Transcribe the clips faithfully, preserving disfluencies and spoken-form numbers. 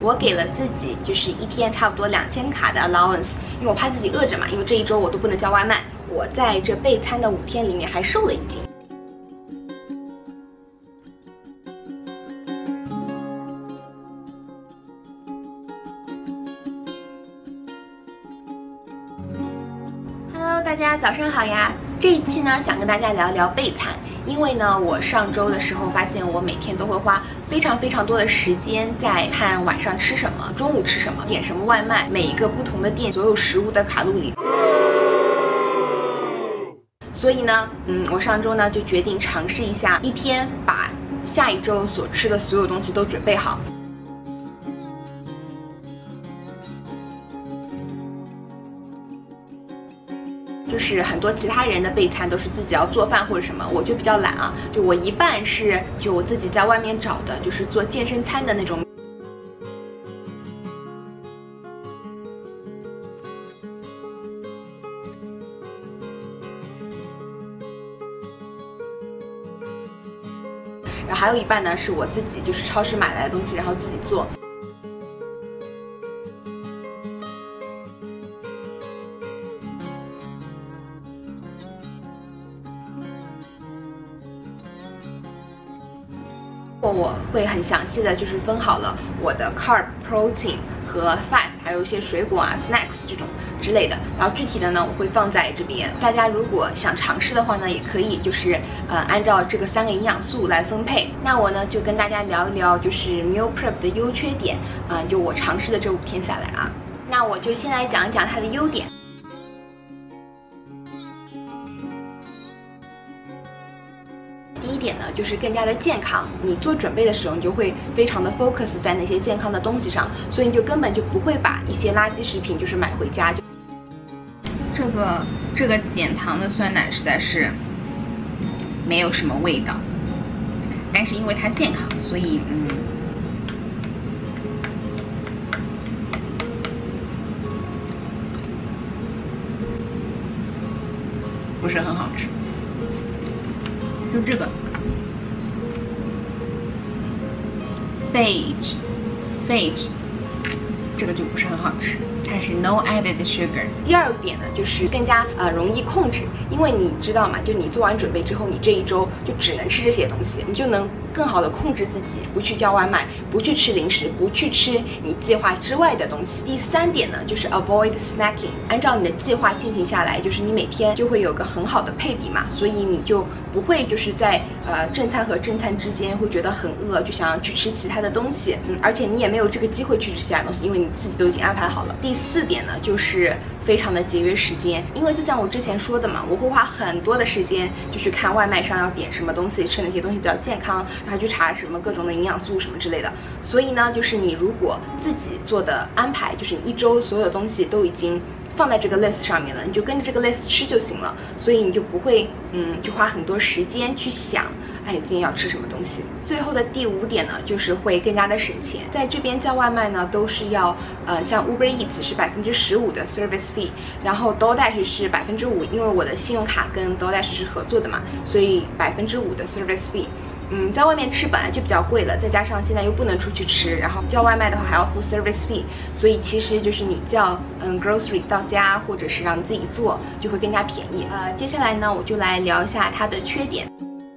我给了自己就是一天差不多两千卡的 allowance， 因为我怕自己饿着嘛，因为这一周我都不能叫外卖。我在这备餐的五天里面还瘦了一斤。Hello， 大家早上好呀！这一期呢，想跟大家聊一聊备餐。因为呢，我上周的时候发现，我每天都会花非常非常多的时间在看晚上吃什么，中午吃什么，点什么外卖，每一个不同的店所有食物的卡路里。所以呢，嗯，我上周呢就决定尝试一下，一天把下一周所吃的所有东西都准备好。就是很多其他人的备餐都是自己要做饭或者什么，我就比较懒啊，就我一半是就我自己在外面找的，就是做健身餐的那种。然后还有一半呢是我自己就是超市买来的东西，然后自己做。我会很详细的就是分好了我的 carb、protein 和 fat， 还有一些水果啊、snacks 这种之类的。然后具体的呢，我会放在这边。大家如果想尝试的话呢，也可以就是呃按照这个三个营养素来分配。那我呢就跟大家聊一聊就是 meal prep 的优缺点，嗯、呃，就我尝试的这五天下来啊。那我就先来讲一讲它的优点。第一点呢，就是更加的健康。你做准备的时候，你就会非常的 focus 在那些健康的东西上，所以你就根本就不会把一些垃圾食品就是买回家。就这个这个减糖的酸奶实在是没有什么味道，但是因为它健康，所以嗯，不是很好吃。就这个 Phage Phage 这个就不是很好吃，它是 no added sugar。第二个点呢，就是更加呃容易控制，因为你知道嘛，就你做完准备之后，你这一周就只能吃这些东西，你就能更好的控制自己，不去叫外卖，不去吃零食，不去吃你计划之外的东西。第三点呢，就是 avoid snacking， 按照你的计划进行下来，就是你每天就会有个很好的配比嘛，所以你就不会就是在呃正餐和正餐之间会觉得很饿，就想要去吃其他的东西，嗯，而且你也没有这个机会去吃其他东西，因为你自己都已经安排好了。第四点呢，就是非常的节约时间，因为就像我之前说的嘛，我会花很多的时间就去看外卖上要点什么东西，吃哪些东西比较健康，然后去查什么各种的营养素什么之类的。所以呢，就是你如果自己做的安排，就是你一周所有东西都已经放在这个 list 上面了，你就跟着这个 list 吃就行了，所以你就不会嗯，就花很多时间去想，哎，今天要吃什么东西。最后的第五点呢，就是会更加的省钱。在这边叫外卖呢，都是要呃，像 Uber Eats 是百分之十五的 service fee， 然后 DoorDash 是百分之五，因为我的信用卡跟 DoorDash 是合作的嘛，所以百分之五的 service fee。嗯，在外面吃本来就比较贵了，再加上现在又不能出去吃，然后叫外卖的话还要付 service fee， 所以其实就是你叫嗯 grocery 到家，或者是让你自己做，就会更加便宜。呃，接下来呢，我就来聊一下它的缺点。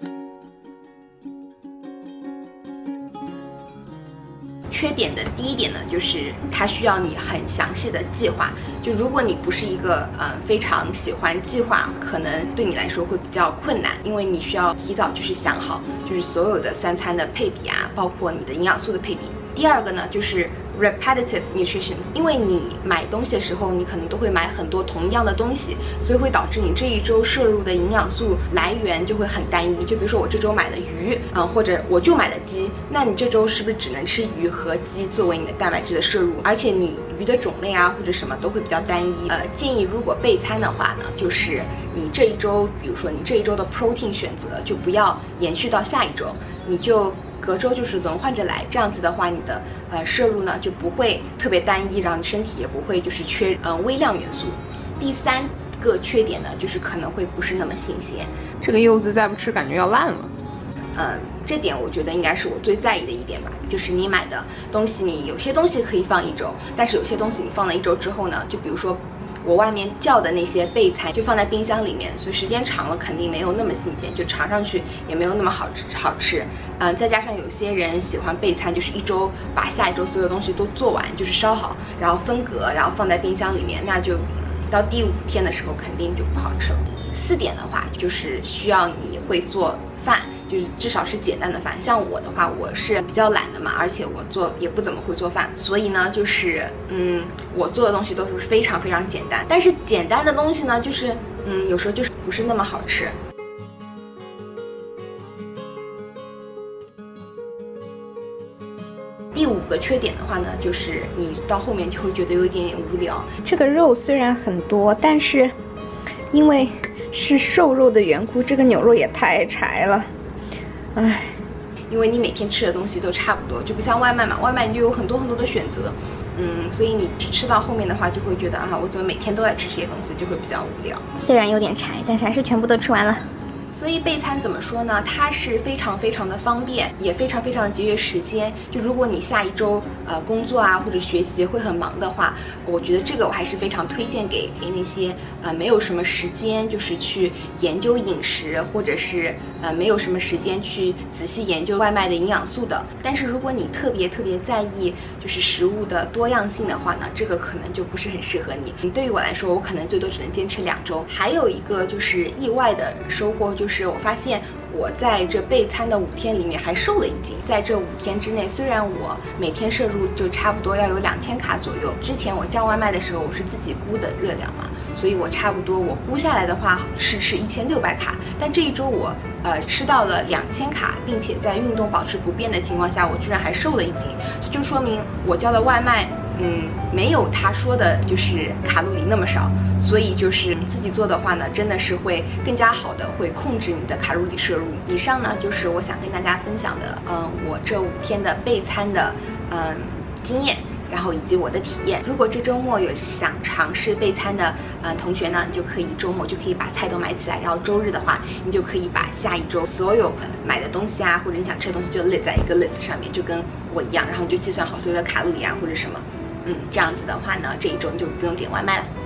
缺点的第一点呢，就是它需要你很详细的计划。就如果你不是一个呃非常喜欢计划，可能对你来说会比较困难，因为你需要提早就是想好，就是所有的三餐的配比啊，包括你的营养素的配比。第二个呢，就是 repetitive nutrition， 因为你买东西的时候，你可能都会买很多同样的东西，所以会导致你这一周摄入的营养素来源就会很单一。就比如说我这周买了鱼，啊、呃，或者我就买了鸡，那你这周是不是只能吃鱼和鸡作为你的蛋白质的摄入？而且你鱼的种类啊或者什么都会比较单一。呃，建议如果备餐的话呢，就是你这一周，比如说你这一周的 protein 选择就不要延续到下一周，你就隔周就是轮换着来，这样子的话，你的呃摄入呢就不会特别单一，然后你身体也不会就是缺嗯、呃、微量元素。第三个缺点呢，就是可能会不是那么新鲜， 这个柚子再不吃感觉要烂了。 嗯， 这点我觉得应该是我最在意的一点吧，就是你买的东西，你有些东西可以放一周，但是有些东西你放了一周之后呢，就比如说我外面叫的那些备餐就放在冰箱里面，所以时间长了肯定没有那么新鲜，就尝上去也没有那么好吃好吃。嗯，再加上有些人喜欢备餐，就是一周把下一周所有东西都做完，就是烧好，然后分隔，然后放在冰箱里面，那就到第五天的时候肯定就不好吃了。四点的话就是需要你会做饭，就是至少是简单的饭。像我的话，我是比较懒的嘛，而且我做也不怎么会做饭，所以呢，就是嗯，我做的东西都是非常非常简单。但是简单的东西呢，就是嗯，有时候就是不是那么好吃。第五个缺点的话呢，就是你到后面就会觉得有一点点无聊。 这个肉虽然很多，但是因为是瘦肉的缘故，这个牛肉也太柴了，唉。 因为你每天吃的东西都差不多，就不像外卖嘛，外卖你就有很多很多的选择，嗯，所以你只吃到后面的话，就会觉得啊，我怎么每天都在吃这些东西，就会比较无聊。 虽然有点柴，但是还是全部都吃完了。 所以备餐怎么说呢？它是非常非常的方便，也非常非常的节约时间。就如果你下一周呃工作啊或者学习会很忙的话，我觉得这个我还是非常推荐给给那些呃没有什么时间就是去研究饮食，或者是呃没有什么时间去仔细研究外卖的营养素的。但是如果你特别特别在意就是食物的多样性的话呢，这个可能就不是很适合你。对于我来说，我可能最多只能坚持两周。还有一个就是意外的收获，就是就是我发现我在这备餐的五天里面还瘦了一斤。在这五天之内，虽然我每天摄入就差不多要有两千卡左右，之前我叫外卖的时候我是自己估的热量嘛，所以我差不多我估下来的话是吃一千六百卡，但这一周我呃吃到了两千卡，并且在运动保持不变的情况下，我居然还瘦了一斤，这就说明我叫的外卖嗯，没有他说的就是卡路里那么少，所以就是自己做的话呢，真的是会更加好的会控制你的卡路里摄入。以上呢就是我想跟大家分享的，嗯，我这五天的备餐的嗯经验，然后以及我的体验。如果这周末有想尝试备餐的呃同学呢，你就可以周末就可以把菜都买起来，然后周日的话，你就可以把下一周所有买的东西啊，或者你想吃的东西就列在一个 list 上面，就跟我一样，然后你就计算好所有的卡路里啊或者什么。嗯，这样子的话呢，这一周你就不用点外卖了。